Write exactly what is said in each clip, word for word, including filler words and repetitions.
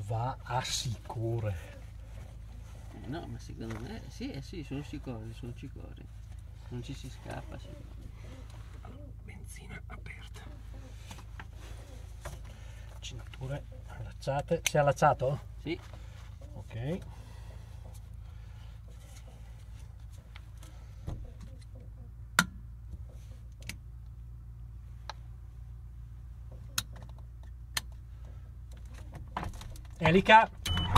va a sicure. Eh no, ma secondo me sì, eh sì, sono sicuri, sono sicuri. Non ci si scappa, sì. Allora, benzina aperta. Cinture allacciate. Si è allacciato? Sì. Ok. Elica.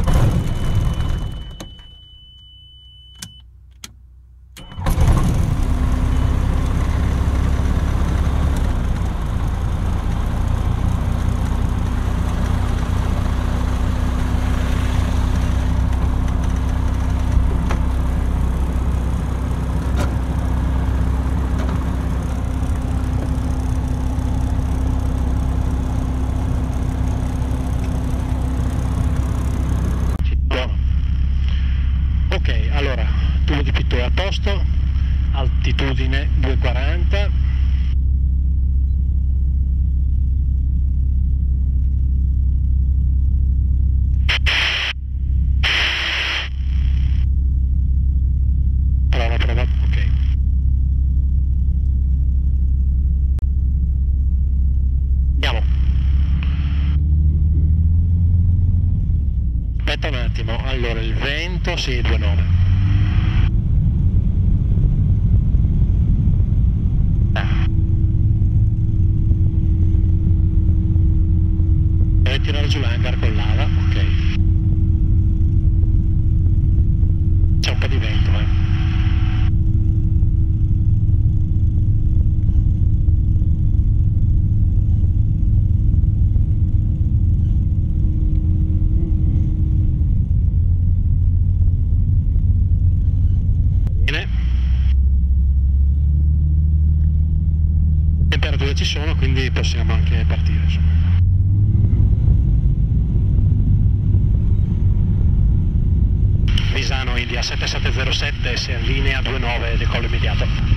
Ok, allora, tubo di pitto è a posto, altitudine duecentoquaranta. Prova, prova, ok. Andiamo. Aspetta un attimo, allora il vento, sì, due virgola nove. Deve tirare giù l'hangar con l'ala, ok. C'è un po' di vento, eh. Temperature ci sono, quindi possiamo anche partire, insomma. Misano India sette sette zero sette, si allinea due nove, decollo immediato.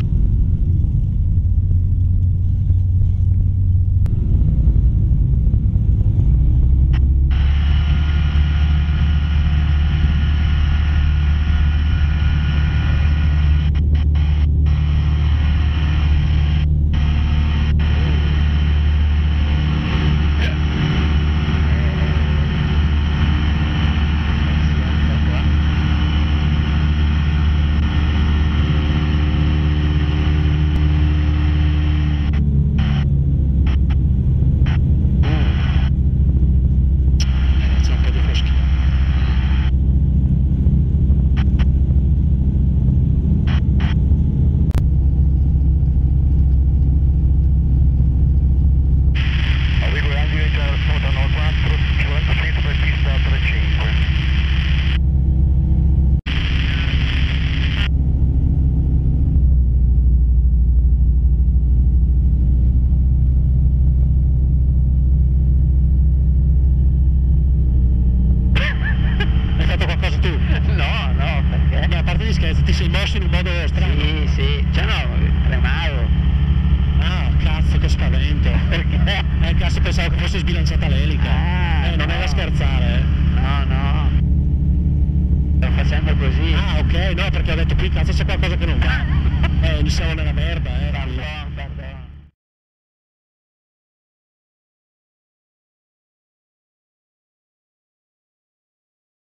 Ti sei mosso in un modo strano? Sì, sì, cioè no, tremavo. Ah, cazzo, che spavento. Perché? Eh, cazzo, pensavo che fosse sbilanciata l'elica. Ah, eh, non no. era scherzare, eh. No, no. Sto facendo così. Ah, ok, no, perché ho detto qui, cazzo, c'è qualcosa che non va. Eh, siamo nella merda, eh.